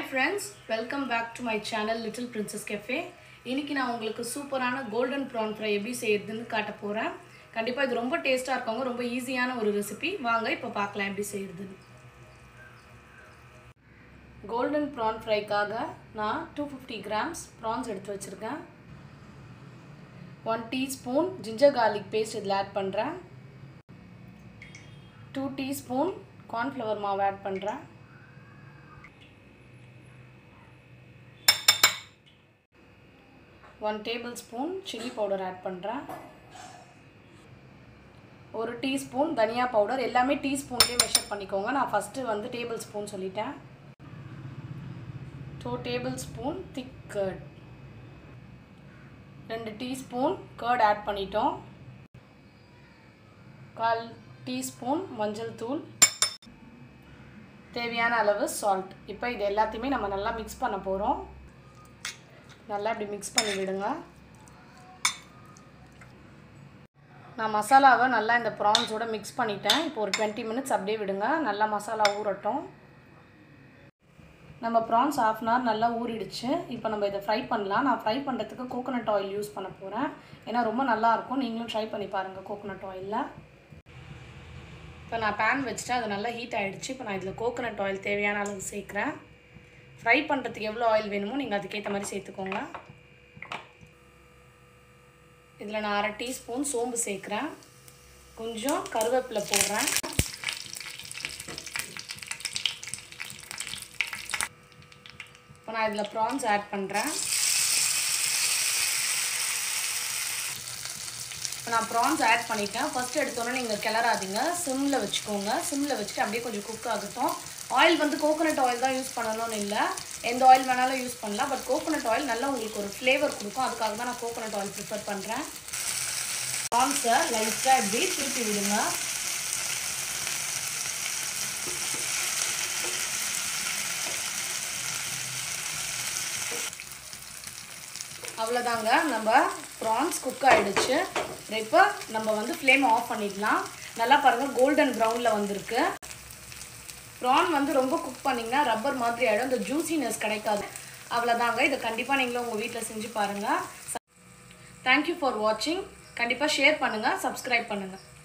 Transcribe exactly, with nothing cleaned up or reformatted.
friends, welcome back to my channel Little Princess Cafe. இன்னைக்கு நான் உங்களுக்கு சூப்பரான golden prawn fry எப்படி செய்யறதுன்னு காட்ட போறேன். கண்டிப்பா இது ரொம்ப டேஸ்டா இருக்குங்க, ரொம்ப ஈஸியான ஒரு ரெசிபி. வாங்க இப்ப பார்க்கலாம் எப்படி செய்யறதுன்னு. golden prawn fryக்காக நான் two hundred fifty grams prawns எடுத்து வச்சிருக்கேன். one teaspoon ginger garlic paste இதல ஆட் பண்றேன். two teaspoon corn flour மாவு ஆட் பண்றேன். one tablespoon chili powder add பண்றேன். ஒரு டீஸ்பூன் தனியா பவுடர், எல்லாமே டீஸ்பூன்லயே மெஷர் பண்ணிக்கோங்க. நான் ஃபர்ஸ்ட் வந்து டேபிள்ஸ்பூன் சொல்லிட்டேன். two tablespoon thick curd. two teaspoon curd add பண்ணிட்டோம். one டீஸ்பூன் மஞ்சள் தூள். தேவையான அளவு salt. இப்போ இது எல்லாத்தையுமே நம்ம நல்லா mix பண்ண போறோம். நல்லா இப்படி mix பண்ணி விடுங்க. நான் மசாலாவை நல்லா இந்த prawns ஓட mix பண்ணிட்டேன். இப்போ ஒரு twenty minutes அப்படியே விடுங்க. நல்லா மசாலா ஊறட்டும். நம்ம prawns half an hour நல்லா ஊறிடுச்சு. இப்போ நம்ம இத ஃப்ரை பண்ணலாம். நான் ஃப்ரை பண்றதுக்கு கோகனட் ஆயில் யூஸ் பண்ண போறேன். ஏனா ரொம்ப நல்லா இருக்கும். நீங்களும் ட்ரை பண்ணி பாருங்க கோகனட் ஆயில்ல. இப்போ நான் pan வச்சிட்டேன். அது நல்லா ஹீட் ஆயிடுச்சு. இப்போ நான் இதல கோகனட் ஆயில் தேவையான அளவு சேர்க்கறேன். ஃப்ரை பண்றதுக்கு எவ்வளவு ஆயில் வேணுமோ நீங்க அதுக்கு ஏத்த மாதிரி சேர்த்துக்கோங்க. இதல நான் one டீஸ்பூன் சோம்பு சேர்க்கறேன். கொஞ்சம் கருவேப்பிலை போடுறேன். இப்போ நான் இதல prawns ஆட் பண்றேன். இப்போ நான் prawns ஆட் பண்ணிட்டேன். ஃபர்ஸ்ட் எடுத்தோனே நீங்க கிளறாதீங்க. சிம்ல வெச்சுக்கோங்க. சிம்ல வெச்சிட்டு அப்படியே கொஞ்சம் குக் ஆகட்டும். ஆயில் வந்து கோகனட் ஆயில் தான் யூஸ் பண்ணனும்னு இல்ல. எந்த ஆயில் வேணாலும் யூஸ் பண்ணலாம். பட் கோகனட் ஆயில் நல்லா உங்களுக்கு ஒரு ஃப்ளேவர் கொடுக்கும். அதுக்காக தான் நான் கோகனட் ஆயில் பிரெஃபர் பண்றேன். prawns லைட்டா இப்படி திருப்பி விடுங்க. அவ்வளவுதாங்க, நம்ம prawns குக் ஆயிடுச்சு. இப்போ நம்ம வந்து ஃப்ளேம் ஆஃப் பண்ணிடலாம். நல்லா பாருங்க கோல்டன் பிரவுன்ல வந்திருக்கு. prawn வந்து ரொம்ப குக் பண்ணீங்கன்னா ரப்பர் மாதிரி ஆயிடும். அந்த ஜூசினஸ் கிடைக்காது. அவ்வளவுதாங்க, இத கண்டிப்பா நீங்க உங்க வீட்ல செஞ்சு பாருங்க. Thank you for watching. கண்டிப்பா ஷேர் பண்ணுங்க, Subscribe பண்ணுங்க.